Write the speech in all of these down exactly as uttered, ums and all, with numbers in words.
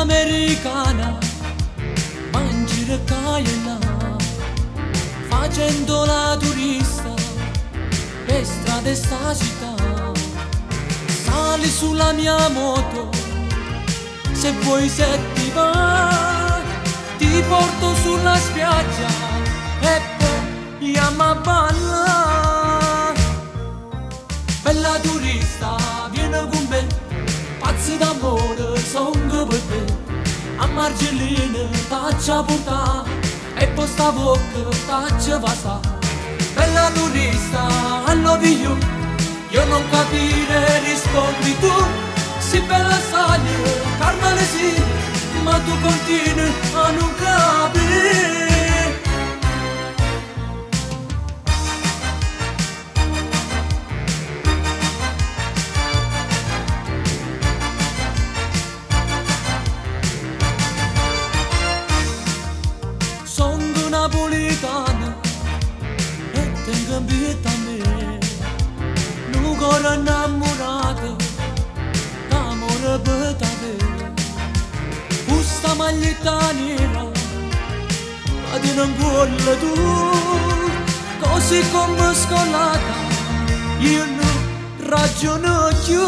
americana, mangi cagliela, facendo la turista per strade sta città. Sali sulla mia moto, se vuoi se ti va, ti porto sulla spiaggia e poi chiama balla. Bella turista, vieni con me, pazzi d'amore, sono per te. A Margellina t'accia portà e poi sta bocca t'accia va. Bella turista, I love you, io non capire, rispondi tu. Sì bella sai, carnale sì, ma tu continui a non capire. Sono napolitano e tengo in vita a me, un cuore innamorato d'amore per te. Questa maglietta nera ma ti non vuole tu, così come scolata io non ragiono più.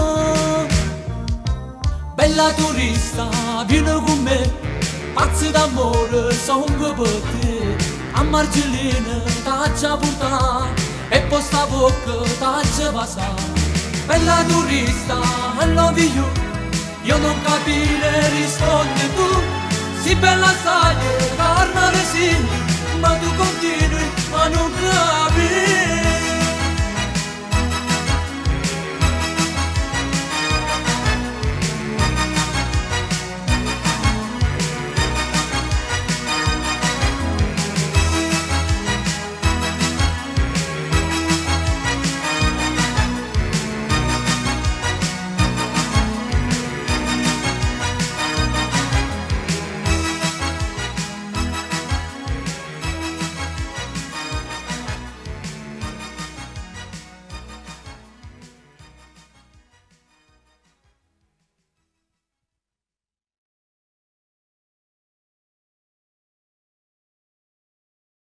Bella turista, vieni con me, pazzi d'amore, sono per te. A Margellina t'accia portà e poi sta bocca t'accia va. Bella turista, I love you, io non capire, rispondi tu. Sì bella sai, carnale sì, ma tu continui a non capire.